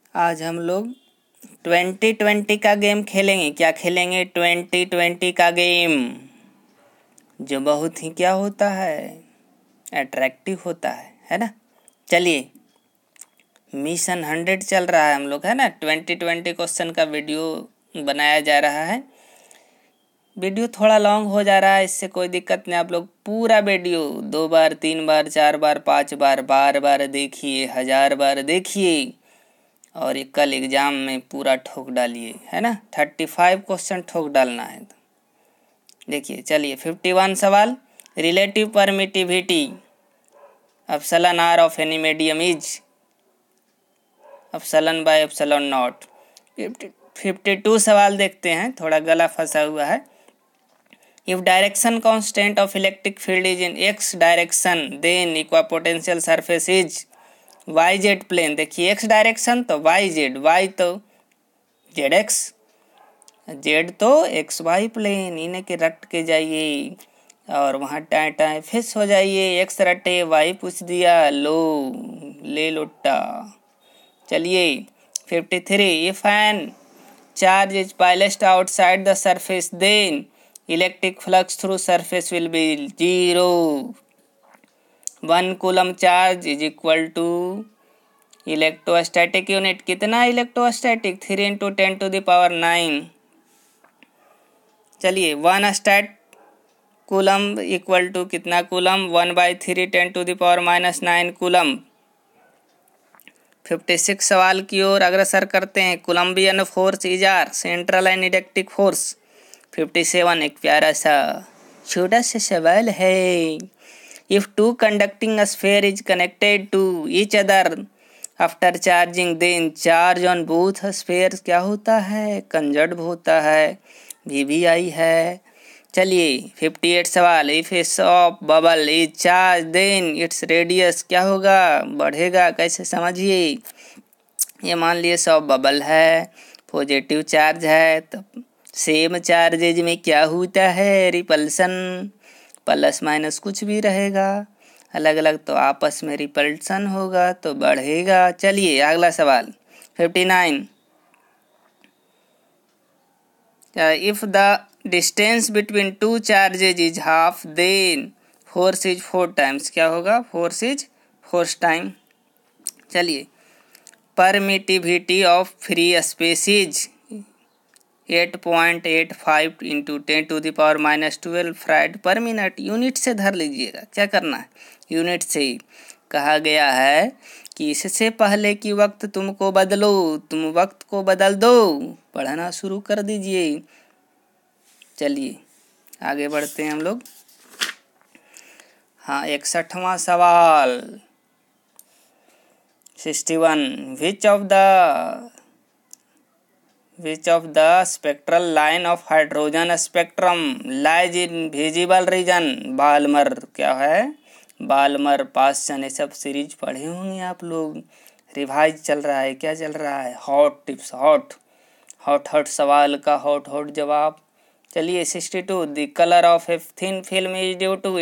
आज हम लोग 2020 का गेम खेलेंगे। क्या खेलेंगे? 2020 का गेम, जो बहुत ही क्या होता है, अट्रैक्टिव होता है ना। चलिए, मिशन 100 चल रहा है हम लोग, है ना। 2020 क्वेश्चन का वीडियो बनाया जा रहा है। वीडियो थोड़ा लॉन्ग हो जा रहा है, इससे कोई दिक्कत नहीं। आप लोग पूरा वीडियो 2 बार 3 बार 4 बार 5 बार बार बार देखिए, 1000 बार देखिए, और ये कल एग्जाम में पूरा ठोक डालिए, है ना। 35 क्वेश्चन ठोक डालना है। देखिए, चलिए 51 सवाल। Relative permittivity epsilon R of any medium is epsilon by epsilon naught. 52 सवाल देखते हैं, थोड़ा गला फंसा हुआ है। If direction constant of electric field is in x direction, then equipotential surface is yz plane। देखिए, x डायरेक्शन तो yz, y तो zx, z तो xy प्लेन। इन्हें के रट के जाइए और वहाँ टाए टाए फिस हो जाइए। x रटे, y पूछ दिया, लो ले लोटा। चलिए 53, if an charge is placed outside the surface, then electric flux through surface will be 0। 1 coulomb charge is equal to electrostatic unit. कितना इलेक्ट्रोस्टैटिक? 3 × 10⁹। चलिए, 1 स्टैट कूलम इक्वल टू कितना कूलम? 1/3 10⁻⁹ कूलम। 56 सवाल की ओर अग्रसर करते हैं। Coulombian force is are central and electric force. 57 एक प्यारा सा छोटा सा सवाल है। If two conducting sphere is connected to each other after charging, then charge on both spheres क्या होता है? कंजर्व होता है। VBI है। चलिए 58 सवाल। If a soft bubble is charge, then its radius क्या होगा? बढ़ेगा। कैसे? समझिए। ये मान लिए सॉफ्ट बबल है, पॉजिटिव चार्ज है, तो सेम चार्जेज में क्या होता है? रिपल्सन। प्लस माइनस कुछ भी रहेगा, अलग अलग तो आपस में रिपल्सन होगा, तो बढ़ेगा। चलिए अगला सवाल 59। If the distance between 2 charges is half, then force is 4 times क्या होगा? Force is 4 time. चलिए, permittivity of free space is 8.85 × 10⁻⁻12 farad per minute. Unit से धर लीजिएगा। क्या करना है? यूनिट से कहा गया है कि इससे पहले कि वक्त तुमको बदलो, तुम वक्त को बदल दो। पढ़ना शुरू कर दीजिए। चलिए आगे बढ़ते हैं हम लोग। हाँ, 61वां सवाल 61। Which of the spectral line of hydrogen spectrum lies in visible region? Balmer क्या है? बाल्मर, पासचन, ये सब सीरीज पढ़े होंगे आप लोग। रिवाइज चल रहा है। क्या चल रहा है? हॉट टिप्स, हॉट सवाल का हॉट जवाब। चलिए 62। The colour of a thin film is due to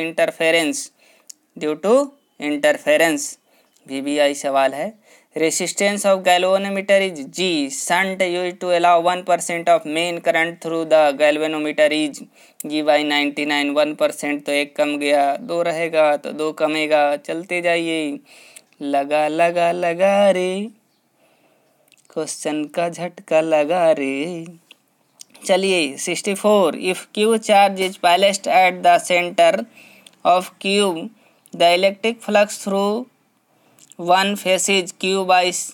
interference. VBI सवाल है। Resistance of galvanometer is G। Shunt used to allow 1% of main current through the galvanometer is G/99। 1% तो एक कम गया, 2 रहेगा तो 2 कमेगा। चलते जाइए। लगा रे, क्वेश्चन का झटका लगा रे। चलिए 64। If Q charge is placed at the centre of cube, the electric flux through one face is Q/6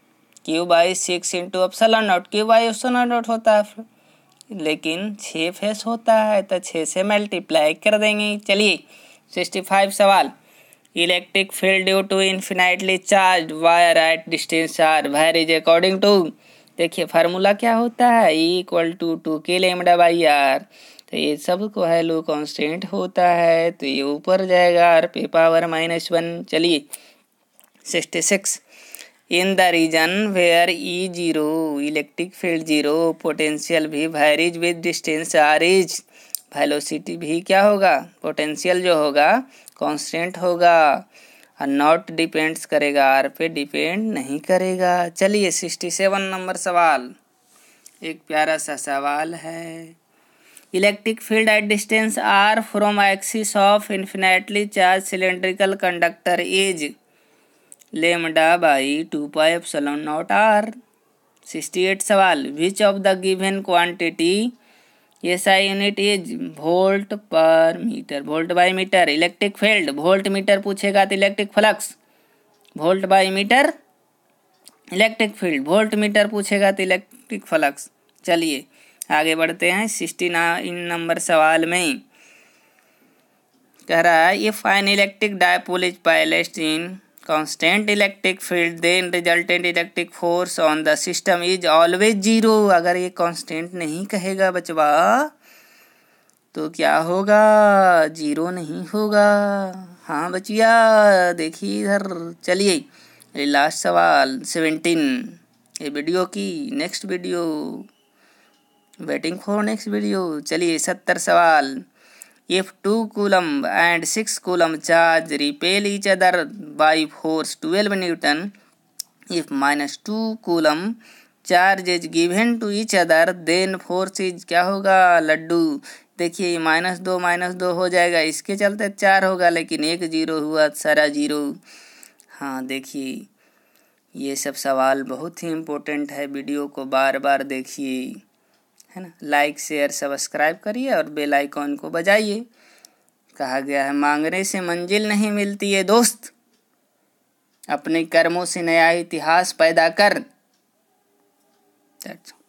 × epsilon naught. Q/एप्सिलॉन नॉट होता है, लेकिन 6 फेस होता है, तो 6 से मल्टीप्लाई कर देंगे। चलिए 65 सवाल। Electric field due to infinitely charge wire at distance R varies according to. देखिए फार्मूला क्या होता है? E = 2k λ/r। तो ये सब को वैल्यू कांस्टेंट होता है, तो ये ऊपर जाएगा r⁻⁻1। चलिए 66। In the region where E0 electric field 0, potential भी varies with distance r is. Velocity भी क्या होगा? पोटेंशियल जो होगा कांस्टेंट होगा। और नॉट डिपेंड्स करेगा, आर पे डिपेंड नहीं करेगा। चलिए 67 नंबर सवाल, एक प्यारा सा सवाल है। Electric field at distance R from axis of infinitely charge cylindrical conductor is lambda by 2 pi epsilon naught R. 68 सवाल, which of the given quantity SI unit is volt per metre, volt by metre. Electric field volt metre पूछेगा तो electric flux volt by metre, electric field volt metre पूछेगा तो electric flux. चलिए आगे बढ़ते हैं 69 number सवाल में। कह रहा है if an electric dipole is placed in constant electric field then resultant electric force on the system is always zero. अगर ये कांस्टेंट नहीं कहेगा बचवा तो क्या होगा, जीरो नहीं होगा। हाँ बचिया देखिए इधर। चलिए लास्ट सवाल 17 ये वीडियो की next video, waiting for next video. चलिए 70 सवाल, if 2 coulomb and 6 coulomb charge repel each other by force 12 newton, if -2 coulomb charge is given to each other then force is क्या होगा लड्डू। देखिए -2 हो जाएगा, इसके चलते 4 होगा, लेकिन 1 0 हुआ, सारा 0। हाँ देखिए ये सब सवाल बहुत ही इम्पोर्टेंट है, वीडियो को बार बार देखिए, है ना। लाइक शेयर सब्सक्राइब करिए और बेल आइकॉन को बजाइए। कहा गया है मांगने से मंजिल नहीं मिलती है दोस्त, अपने कर्मों से नया इतिहास पैदा कर।